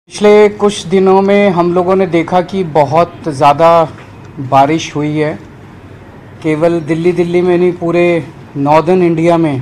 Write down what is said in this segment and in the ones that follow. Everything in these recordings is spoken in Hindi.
पिछले कुछ दिनों में हम लोगों ने देखा कि बहुत ज़्यादा बारिश हुई है। केवल दिल्ली में नहीं, पूरे नॉर्दर्न इंडिया में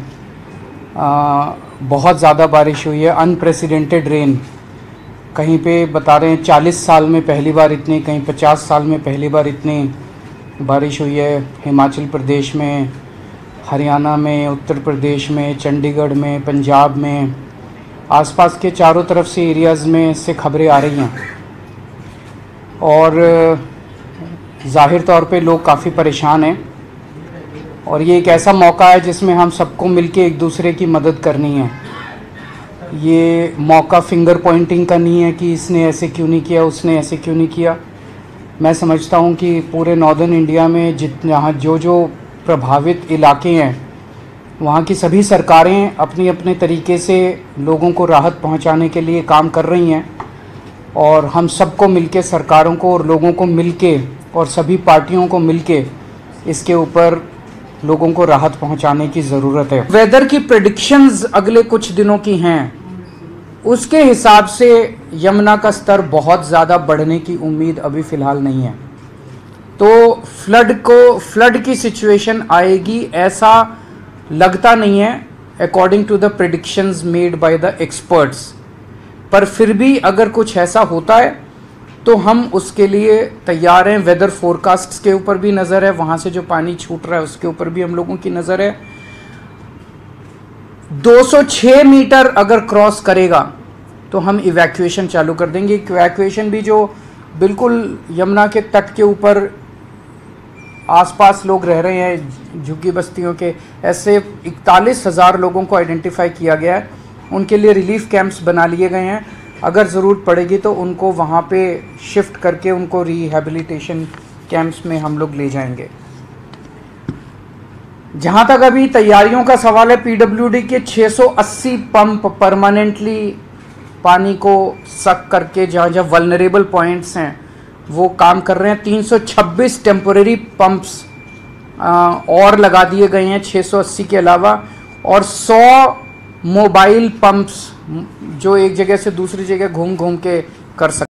बहुत ज़्यादा बारिश हुई है। अनप्रेसिडेंटेड रेन, कहीं पे बता रहे हैं 40 साल में पहली बार इतनी, कहीं 50 साल में पहली बार इतनी बारिश हुई है। हिमाचल प्रदेश में, हरियाणा में, उत्तर प्रदेश में, चंडीगढ़ में, पंजाब में, आसपास के चारों तरफ से एरियाज़ में से खबरें आ रही हैं और ज़ाहिर तौर पे लोग काफ़ी परेशान हैं। और ये एक ऐसा मौका है जिसमें हम सबको मिलके एक दूसरे की मदद करनी है। ये मौका फिंगर पॉइंटिंग का नहीं है कि इसने ऐसे क्यों नहीं किया, उसने ऐसे क्यों नहीं किया। मैं समझता हूँ कि पूरे नॉर्दर्न इंडिया में जहाँ जो प्रभावित इलाके हैं, वहाँ की सभी सरकारें अपनी अपने तरीके से लोगों को राहत पहुँचाने के लिए काम कर रही हैं। और हम सबको मिलके, सरकारों को और लोगों को मिलके और सभी पार्टियों को मिलके इसके ऊपर लोगों को राहत पहुँचाने की ज़रूरत है। वेदर की प्रेडिक्शंस अगले कुछ दिनों की हैं, उसके हिसाब से यमुना का स्तर बहुत ज़्यादा बढ़ने की उम्मीद अभी फ़िलहाल नहीं है। तो फ्लड की सिचुएशन आएगी ऐसा लगता नहीं है, according to the predictions made by the experts. पर फिर भी अगर कुछ ऐसा होता है तो हम उसके लिए तैयार हैं। वेदर फोरकास्ट्स के ऊपर भी नज़र है, वहाँ से जो पानी छूट रहा है उसके ऊपर भी हम लोगों की नज़र है। 206 मीटर अगर क्रॉस करेगा तो हम इवैक्यूएशन चालू कर देंगे। इवैक्यूएशन भी जो बिल्कुल यमुना के तट के ऊपर आसपास लोग रह रहे हैं, झुग्गी बस्तियों के, ऐसे 41,000 लोगों को आइडेंटिफाई किया गया है। उनके लिए रिलीफ कैंप्स बना लिए गए हैं। अगर ज़रूरत पड़ेगी तो उनको वहाँ पे शिफ्ट करके उनको रिहैबिलिटेशन कैंप्स में हम लोग ले जाएंगे। जहाँ तक अभी तैयारियों का सवाल है, पीडब्ल्यूडी के 680 पंप परमानेंटली पानी को सक करके जहाँ जहाँ वल्नरेबल पॉइंट्स हैं वो काम कर रहे हैं। 326 टेम्पोरेरी पंप्स और लगा दिए गए हैं 680 के अलावा, और 100 मोबाइल पंप्स जो एक जगह से दूसरी जगह घूम घूम के कर सकते हैं।